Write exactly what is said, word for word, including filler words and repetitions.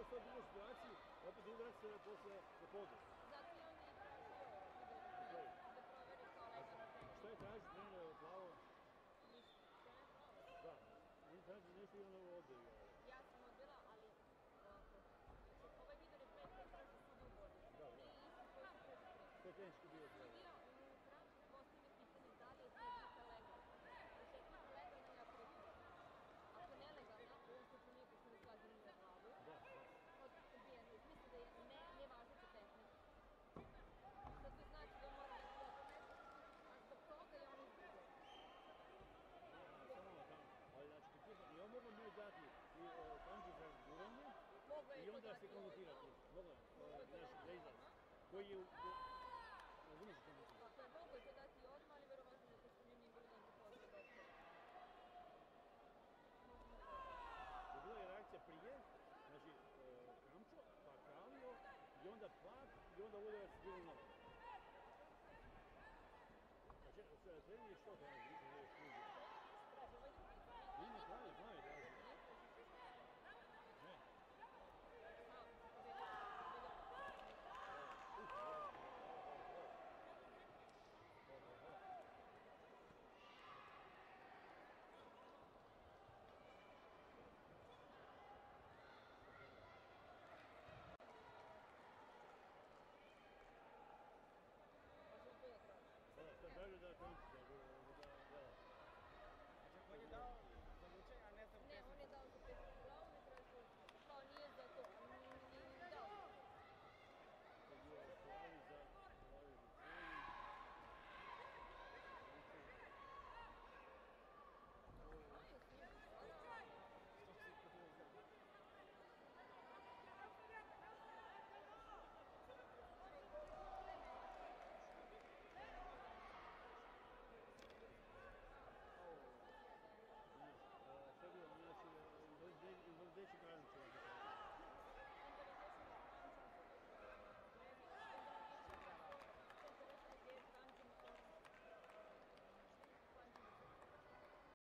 u toj drugoj situaciji, opet udarac se posle do podu. Zato i on je tražio da proveri kao legalno trener. Šta je traži trener plavo? Ništa. Trener plavo? Da. On traži nešto i ono ovdje igra. Ja sam odbila, ali ovako. Znači, ovaj video replay koji traži sud ugovor. Da, da. I isti koji su traži trener. To je tehnički bio trener. Sudija unutra postavlja pitanje da li je tehnika legalna. Ako je tehnika legalna, ja prihvatam. Ako je nelegalna, u ovom slučaju nije pošto mi slazim na glavu, Da, da. odbijeno, u smislu da je ne, nevažeća tehnika. Što to znači da mora da se opomene, a zbog toga je on izgubio. Samo tamo. Ali znači, i on mogu mu dati i kanđu za guranje i onda se konzultirati. Mogu, znaš, da izlaz. Koji je u... Razumiješ što mislim? Ako je mogo je to dati odmah, ali verovatno da to što mi nije bilo neki pozdrav doktora. Je bila je reakcija prije, znači Kamčo, pa Kravio, i onda Plak, i onda udarac bilo novo. Znači, trener je što traži?